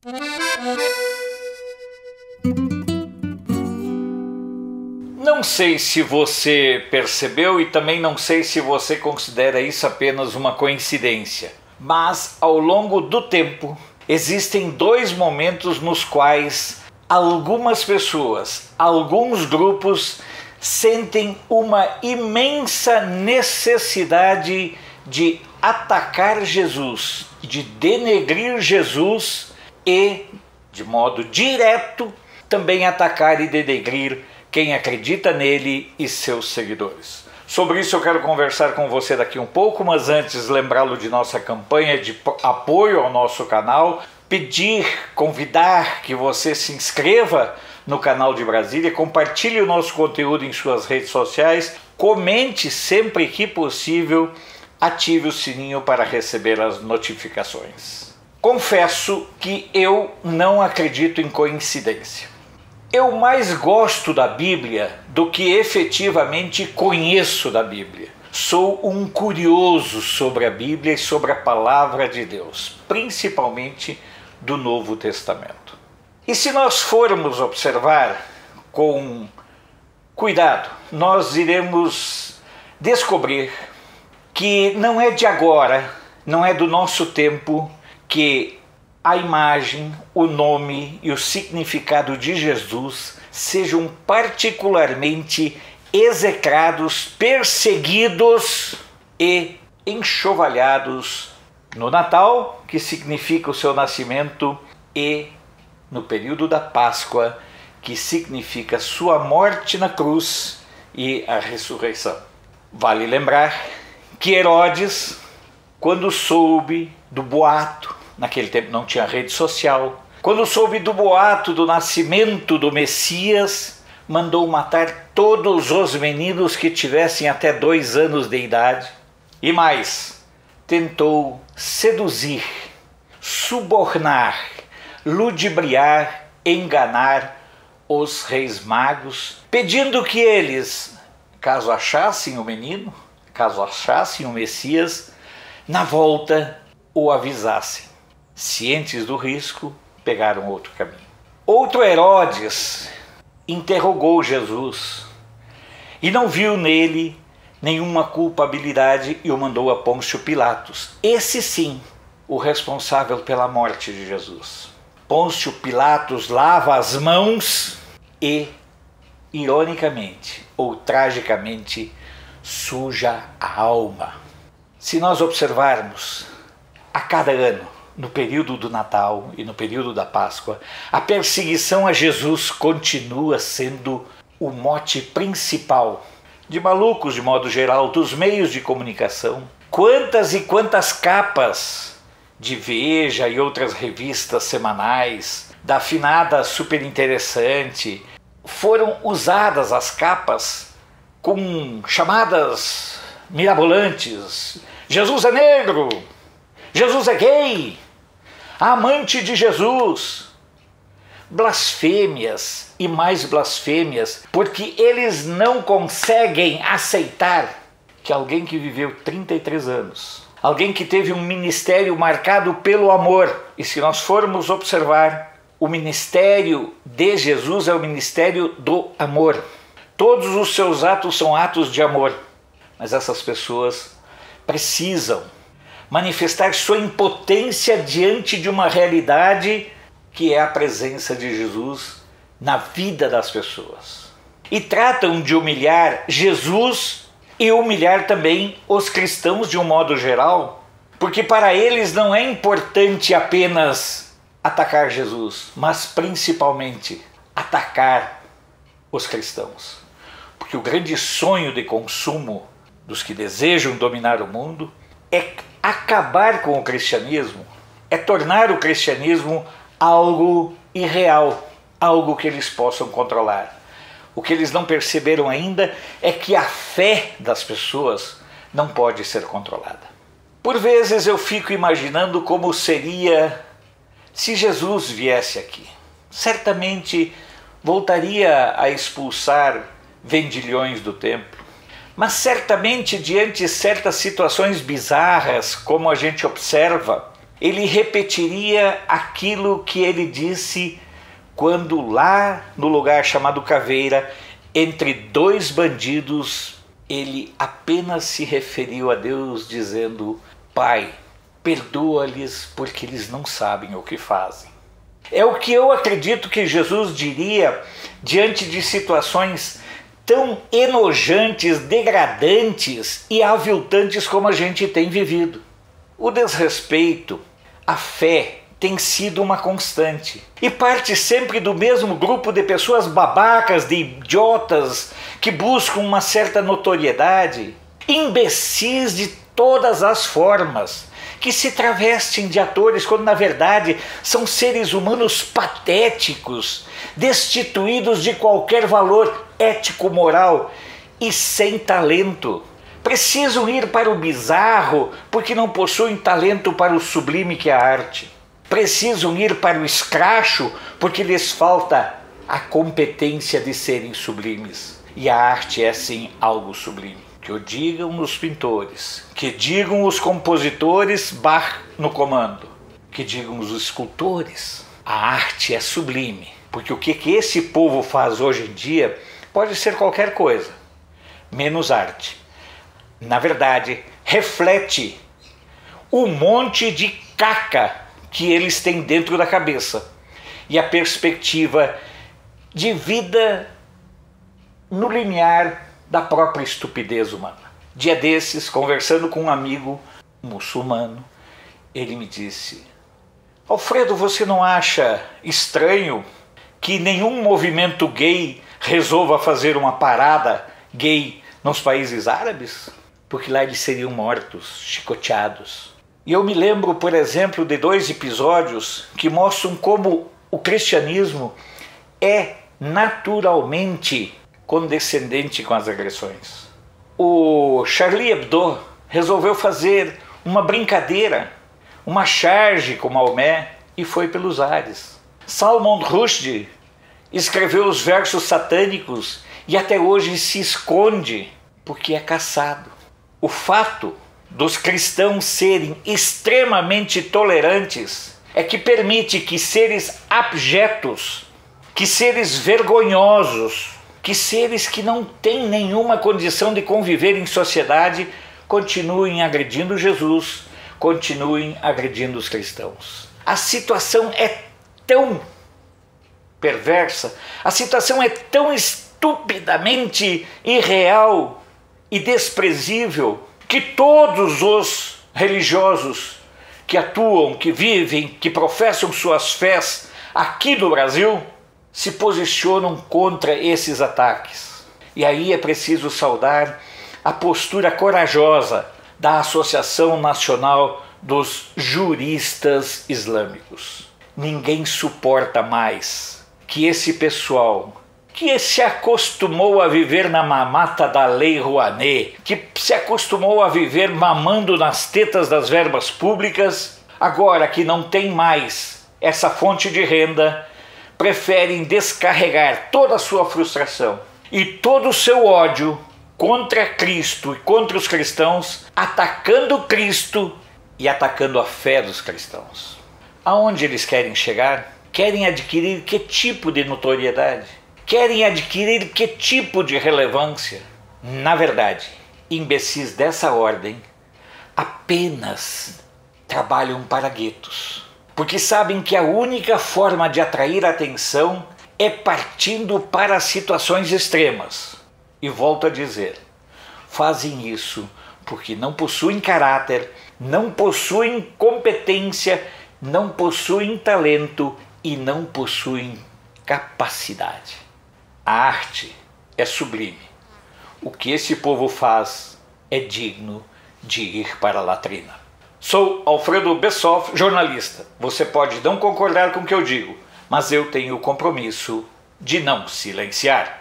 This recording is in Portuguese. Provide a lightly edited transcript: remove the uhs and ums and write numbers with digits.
Não sei se você percebeu e também não sei se você considera isso apenas uma coincidência, mas ao longo do tempo existem dois momentos nos quais algumas pessoas, alguns grupos sentem uma imensa necessidade de atacar Jesus, de denegrir Jesus e, de modo direto, também atacar e denegrir quem acredita nele e seus seguidores. Sobre isso eu quero conversar com você daqui um pouco, mas antes lembrá-lo de nossa campanha de apoio ao nosso canal, convidar que você se inscreva no canal de Brasília, compartilhe o nosso conteúdo em suas redes sociais, comente sempre que possível, ative o sininho para receber as notificações. Confesso que eu não acredito em coincidência. Eu mais gosto da Bíblia do que efetivamente conheço da Bíblia. Sou um curioso sobre a Bíblia e sobre a Palavra de Deus, principalmente do Novo Testamento. E se nós formos observar com cuidado, nós iremos descobrir que não é de agora, não é do nosso tempo que a imagem, o nome e o significado de Jesus sejam particularmente execrados, perseguidos e enxovalhados no Natal, que significa o seu nascimento, e no período da Páscoa, que significa sua morte na cruz e a ressurreição. Vale lembrar que Herodes, quando soube do boato, naquele tempo não tinha rede social, quando soube do boato do nascimento do Messias, mandou matar todos os meninos que tivessem até 2 anos de idade. E mais, tentou seduzir, subornar, ludibriar, enganar os reis magos, pedindo que eles, caso achassem o menino, caso achassem o Messias, na volta o avisassem. Cientes do risco, pegaram outro caminho. Outro Herodes interrogou Jesus e não viu nele nenhuma culpabilidade e o mandou a Pôncio Pilatos. Esse sim, o responsável pela morte de Jesus. Pôncio Pilatos lava as mãos e, ironicamente ou tragicamente, suja a alma. Se nós observarmos a cada ano, no período do Natal e no período da Páscoa, a perseguição a Jesus continua sendo o mote principal de malucos, de modo geral, dos meios de comunicação. Quantas e quantas capas de Veja e outras revistas semanais, da afinada Super Interessante, foram usadas as capas com chamadas mirabolantes: Jesus é negro, Jesus é gay, a amante de Jesus. Blasfêmias e mais blasfêmias, porque eles não conseguem aceitar que alguém que viveu 33 anos, alguém que teve um ministério marcado pelo amor, e se nós formos observar, o ministério de Jesus é o ministério do amor. Todos os seus atos são atos de amor, mas essas pessoas precisam manifestar sua impotência diante de uma realidade que é a presença de Jesus na vida das pessoas. E tratam de humilhar Jesus e humilhar também os cristãos de um modo geral, porque para eles não é importante apenas atacar Jesus, mas principalmente atacar os cristãos. Porque o grande sonho de consumo dos que desejam dominar o mundo é acabar com o cristianismo, é tornar o cristianismo algo irreal, algo que eles possam controlar. O que eles não perceberam ainda é que a fé das pessoas não pode ser controlada. Por vezes eu fico imaginando como seria se Jesus viesse aqui. Certamente voltaria a expulsar vendilhões do templo, mas certamente diante de certas situações bizarras, como a gente observa ele repetiria aquilo que ele disse quando lá no lugar chamado Caveira, entre dois bandidos, ele apenas se referiu a Deus dizendo: Pai, perdoa-lhes porque eles não sabem o que fazem. É o que eu acredito que Jesus diria diante de situações tão enojantes, degradantes e aviltantes como a gente tem vivido. O desrespeito, a fé, tem sido uma constante. E parte sempre do mesmo grupo de pessoas babacas, de idiotas, que buscam uma certa notoriedade, imbecis de todas as formas, que se travestem de atores quando na verdade são seres humanos patéticos, destituídos de qualquer valor ético-moral e sem talento. Precisam ir para o bizarro porque não possuem talento para o sublime que é a arte. Precisam ir para o escracho porque lhes falta a competência de serem sublimes. E a arte é sim algo sublime. Que o digam os pintores, que digam os compositores, Bach no comando, que digam os escultores. A arte é sublime, porque o que esse povo faz hoje em dia pode ser qualquer coisa, menos arte. Na verdade, reflete o monte de caca que eles têm dentro da cabeça e a perspectiva de vida no limiar da própria estupidez humana. Dia desses, conversando com um amigo muçulmano, ele me disse: Alfredo, você não acha estranho que nenhum movimento gay resolva fazer uma parada gay nos países árabes? Porque lá eles seriam mortos, chicoteados. E eu me lembro, por exemplo, de 2 episódios que mostram como o cristianismo é naturalmente condescendente com as agressões. O Charlie Hebdo resolveu fazer uma brincadeira, uma charge com Maomé e foi pelos ares. Salman Rushdie escreveu os versos satânicos e até hoje se esconde porque é caçado. O fato dos cristãos serem extremamente tolerantes é que permite que seres abjetos, que seres vergonhosos, que seres que não têm nenhuma condição de conviver em sociedade continuem agredindo Jesus, continuem agredindo os cristãos. A situação é tão perversa, a situação é tão estupidamente irreal e desprezível que todos os religiosos que atuam, que vivem, que professam suas fés aqui no Brasil se posicionam contra esses ataques. E aí é preciso saudar a postura corajosa da Associação Nacional dos Juristas Islâmicos. Ninguém suporta mais que esse pessoal que se acostumou a viver na mamata da Lei Rouanet, que se acostumou a viver mamando nas tetas das verbas públicas, agora que não tem mais essa fonte de renda, preferem descarregar toda a sua frustração e todo o seu ódio contra Cristo e contra os cristãos, atacando Cristo e atacando a fé dos cristãos. Aonde eles querem chegar? Querem adquirir que tipo de notoriedade? Querem adquirir que tipo de relevância? Na verdade, imbecis dessa ordem apenas trabalham para guetos, porque sabem que a única forma de atrair atenção é partindo para situações extremas. E volto a dizer, fazem isso porque não possuem caráter, não possuem competência, não possuem talento e não possuem capacidade. A arte é sublime. O que esse povo faz é digno de ir para a latrina. Sou Alfredo Bessoff, jornalista. Você pode não concordar com o que eu digo, mas eu tenho o compromisso de não silenciar.